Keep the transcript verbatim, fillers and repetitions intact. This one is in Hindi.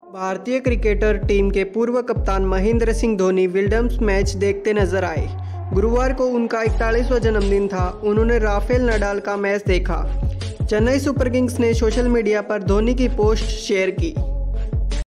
भारतीय क्रिकेटर टीम के पूर्व कप्तान महेंद्र सिंह धोनी विल्डम्स मैच देखते नजर आए। गुरुवार को उनका इकतालीसवां जन्मदिन था। उन्होंने राफेल नडाल का मैच देखा। चेन्नई सुपर किंग्स ने सोशल मीडिया पर धोनी की पोस्ट शेयर की।